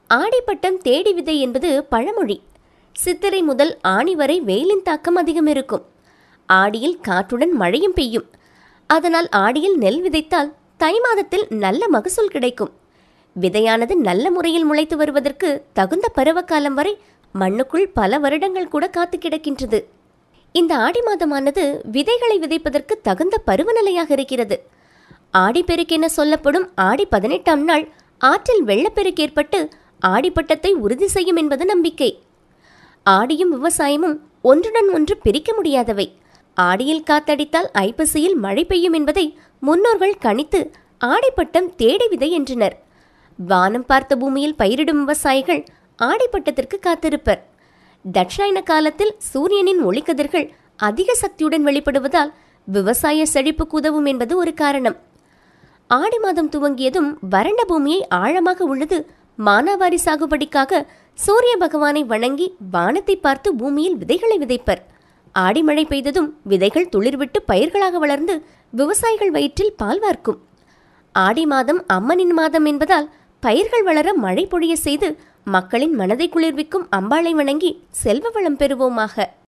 ஆடிப்பட்டம் தேடி விதை என்பது பழமொழி. சித்திரை முதல் ஆணி வரை வெயிலின் தாக்கம் அதிகம் இருக்கும். ஆடியில் காற்றுடன் மழையும் பெய்யும். அதனால் ஆடியில் நெல் விதைத்தால் தை மாதத்தில் நல்ல மகசூல் கிடைக்கும். விதையானது நல்ல முறையில் முளைத்து வருவதற்கு தகுந்த பருவகாலம் வரை மண்ணுக்குள் பல வருடங்கள் கூட காத்து கிடக்கின்றது. இந்த ஆடி மாதமானது விதைகளை விதைப்பதற்கு தகுந்த பருவநிலையாக இருக்கிறது. ஆடிப்பெருக்கென சொல்லப்படும் ஆடி 18ஆம் நாள் ஆற்றில் வெள்ளப்பெருக்கு ஏற்பட்டு ஆடிப்பட்டத்தை உறுதி செய்யும் என்பது நம்பிக்கை. ஆடியும் விவசாயமும் ஒன்றுடன் ஒன்று பிரிக்க முடியாதவை. ஆடியில் காத்தடித்தால் ஐப்பசியில் மழை பெய்யும் என்பதை முன்னோர்கள் கணித்து ஆடிப்பட்டம் தேடி விதை என்றனர். வானம் பார்த்த பூமியில் பயிரிடும் விவசாயிகள் ஆடிப்பட்டத்திற்கு காத்திருப்பர். தட்சாயன காலத்தில் சூரியனின் ஒளிக்கதிர்கள் அதிக சக்தியுடன் வெளிப்படுவதால் விவசாய செழிப்புக்கு உதவும் என்பது ஒரு காரணம். ஆடி மாதம் துவங்கியதும் வறண்ட பூமியை ஆழமாக உழுது மானாவாரி சாகுபடிக்காக சூரிய பகவானை வணங்கி வானத்தை பார்த்து பூமியில் விதைகளை விதைப்பர். ஆடி மழை பெய்ததும் விதைகள் துளிர்விட்டு பயிர்களாக வளர்ந்து விவசாயிகள் வயிற்றில் பால் வார்க்கும். ஆடி மாதம் அம்மனின் மாதம் என்பதால் பயிர்கள் வளர மழை பொழிய செய்து மக்களின் மனதை குளிர்விக்கும் அம்பாளை வணங்கி செல்வ வளம் பெறுவோமாக.